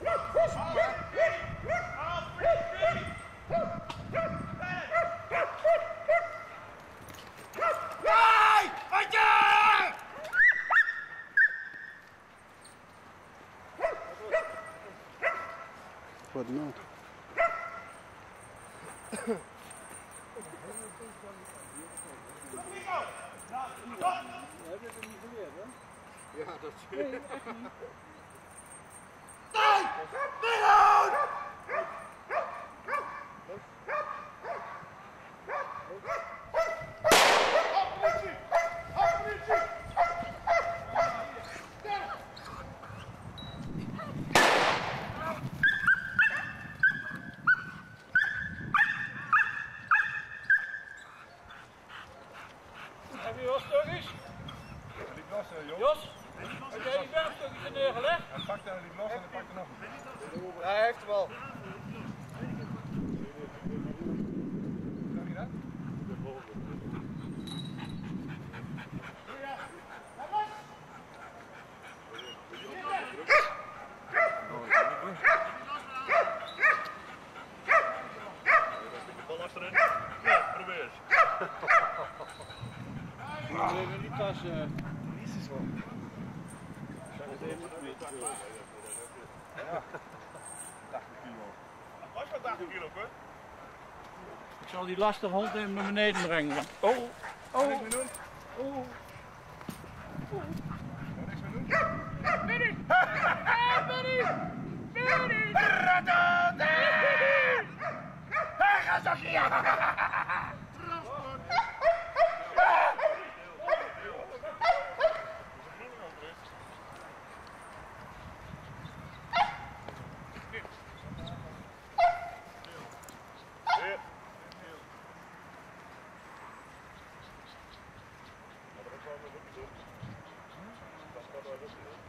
Wat nou? Heb je het niet geleerd, hè? Ja, dat is Nee, echt niet. Heb je Jos-stukjes? Die los, joh. Jos, heb jij die bergstukjes er neergelegd? Hij pakt er die los en hij pakt er nog een. Ja, hij heeft hem al. Zag je dat? De bal achterin. Ja, probeer eens. Even die tas. Is het zo? Ja. 80 kilo. Was maar 80 kilo, hè? Ik zal die lastige hond even naar beneden brengen. Niks meer doen? Oh. Niks meer doen? Benny! Benny! Benny! Dat gaat wel lukken.